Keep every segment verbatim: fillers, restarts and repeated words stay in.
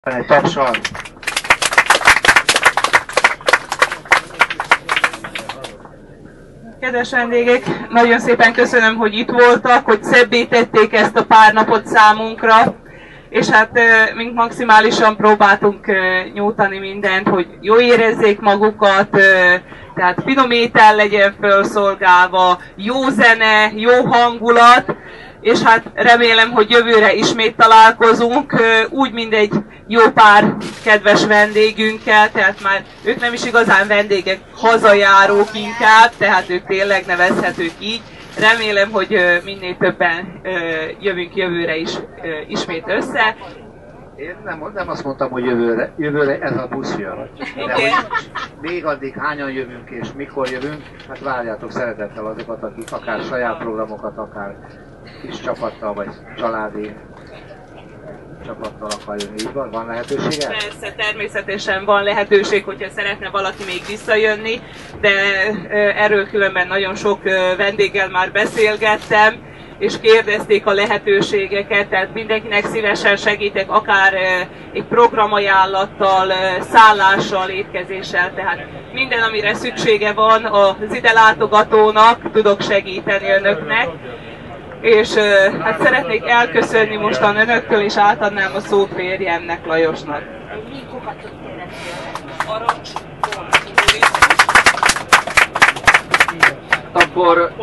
Egy tapsal. Kedves vendégek, nagyon szépen köszönöm, hogy itt voltak, hogy szebbé tették ezt a pár napot számunkra, és hát mink maximálisan próbáltunk nyújtani mindent, hogy jól érezzék magukat, tehát finom étel legyen felszolgálva, jó zene, jó hangulat, és hát remélem, hogy jövőre ismét találkozunk, úgy, mint egy jó pár kedves vendégünkkel, tehát már ők nem is igazán vendégek, hazajárók inkább, tehát ők tényleg nevezhetők így. Remélem, hogy minél többen jövünk jövőre is ismét össze. Én nem, nem azt mondtam, hogy jövőre, jövőre ez a busz jön. De hogy még addig hányan jövünk és mikor jövünk, hát várjátok szeretettel azokat, akik akár saját programokat, akár kis csapattal, vagy családi csapattal akar jönni. Így van? Van lehetősége? Persze, természetesen van lehetőség, hogyha szeretne valaki még visszajönni, de erről különben nagyon sok vendéggel már beszélgettem, és kérdezték a lehetőségeket, tehát mindenkinek szívesen segítek, akár egy programajánlattal, szállással, étkezéssel, tehát minden, amire szüksége van az ide látogatónak, tudok segíteni önöknek. És hát szeretnék elköszönni mostan önöktől, és átadnám a szót férjemnek, Lajosnak. Akkor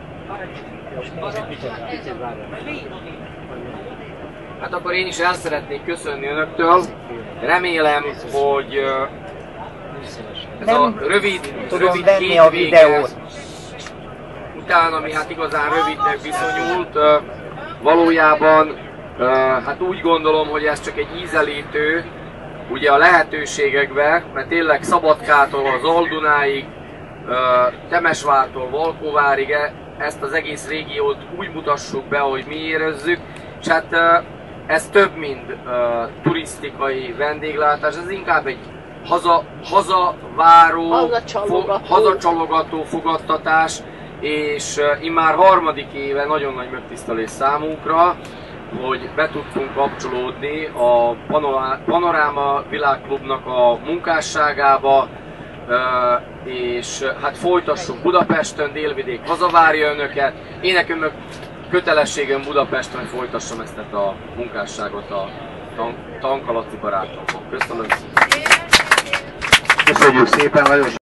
hát akkor én is el szeretnék köszönni önöktől. Remélem, hogy ez a rövid, rövid hétvége után, ami hát igazán rövidnek bizonyult, valójában hát úgy gondolom, hogy ez csak egy ízelítő ugye a lehetőségekbe, mert tényleg Szabadkától az Aldunáig, Temesvártól Valkóvárig ezt az egész régiót úgy mutassuk be, hogy mi érezzük, és hát ez több, mint turisztikai vendéglátás, ez inkább egy haza, hazaváró, hazacsalogató. fo, hazacsalogató fogadtatás, és immár harmadik éve nagyon nagy megtisztelés számunkra, hogy be tudtunk kapcsolódni a Panoráma Világklubnak a munkásságába, és hát folytassunk Budapesten, Délvidék hazavárja önöket. Én nekem meg kötelességem Budapesten, hogy folytassam ezt a munkásságot a Tanka Laci barátommal. Köszönöm. Köszönjük szépen, Lajos.